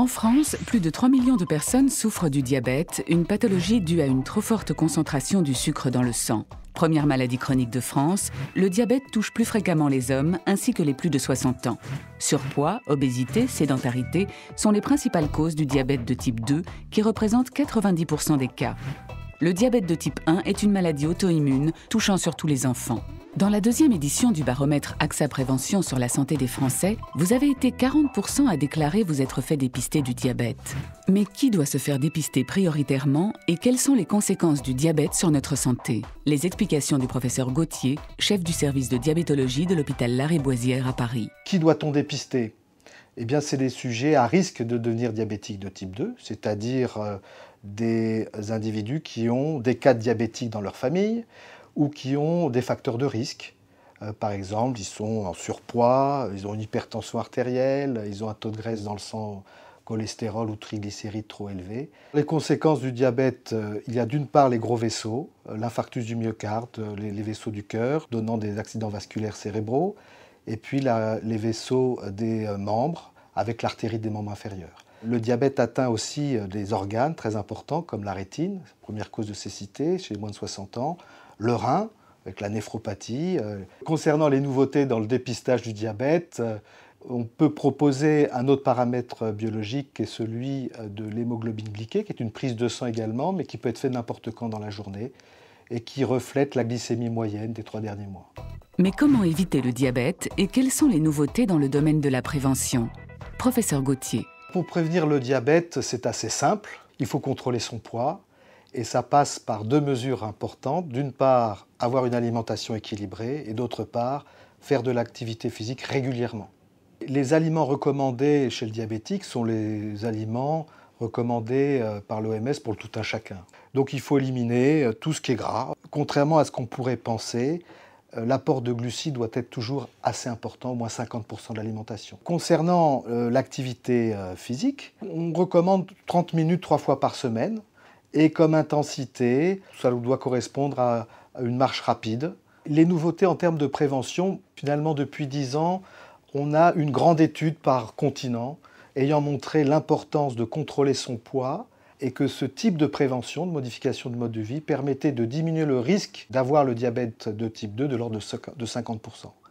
En France, plus de 3 millions de personnes souffrent du diabète, une pathologie due à une trop forte concentration du sucre dans le sang. Première maladie chronique de France, le diabète touche plus fréquemment les hommes ainsi que les plus de 60 ans. Surpoids, obésité, sédentarité sont les principales causes du diabète de type 2 qui représentent 90% des cas. Le diabète de type 1 est une maladie auto-immune touchant surtout les enfants. Dans la deuxième édition du baromètre AXA Prévention sur la santé des Français, vous avez été 40% à déclarer vous être fait dépister du diabète. Mais qui doit se faire dépister prioritairement et quelles sont les conséquences du diabète sur notre santé? Les explications du professeur Gauthier, chef du service de diabétologie de l'hôpital Lariboisière à Paris. Qui doit-on dépister? Eh bien, c'est des sujets à risque de devenir diabétiques de type 2, c'est-à-dire des individus qui ont des cas diabétiques dans leur famille, ou qui ont des facteurs de risque. Par exemple, ils sont en surpoids, ils ont une hypertension artérielle, ils ont un taux de graisse dans le sang, cholestérol ou triglycérides trop élevé. Les conséquences du diabète, il y a d'une part les gros vaisseaux, l'infarctus du myocarde, les vaisseaux du cœur, donnant des accidents vasculaires cérébraux, et puis les vaisseaux des membres, avec l'artérite des membres inférieurs. Le diabète atteint aussi des organes très importants, comme la rétine, première cause de cécité chez les moins de 60 ans, le rein, avec la néphropathie. Concernant les nouveautés dans le dépistage du diabète, on peut proposer un autre paramètre biologique qui est celui de l'hémoglobine glyquée, qui est une prise de sang également, mais qui peut être faite n'importe quand dans la journée et qui reflète la glycémie moyenne des 3 derniers mois. Mais comment éviter le diabète et quelles sont les nouveautés dans le domaine de la prévention? Professeur Gauthier. Pour prévenir le diabète, c'est assez simple. Il faut contrôler son poids. Et ça passe par deux mesures importantes. D'une part, avoir une alimentation équilibrée et d'autre part, faire de l'activité physique régulièrement. Les aliments recommandés chez le diabétique sont les aliments recommandés par l'OMS pour le tout un chacun. Donc il faut éliminer tout ce qui est gras. Contrairement à ce qu'on pourrait penser, l'apport de glucides doit être toujours assez important, au moins 50% de l'alimentation. Concernant l'activité physique, on recommande 30 minutes 3 fois par semaine. Et comme intensité, ça doit correspondre à une marche rapide. Les nouveautés en termes de prévention, finalement depuis 10 ans, on a une grande étude par continent ayant montré l'importance de contrôler son poids et que ce type de prévention, de modification de mode de vie, permettait de diminuer le risque d'avoir le diabète de type 2 de l'ordre de 50%.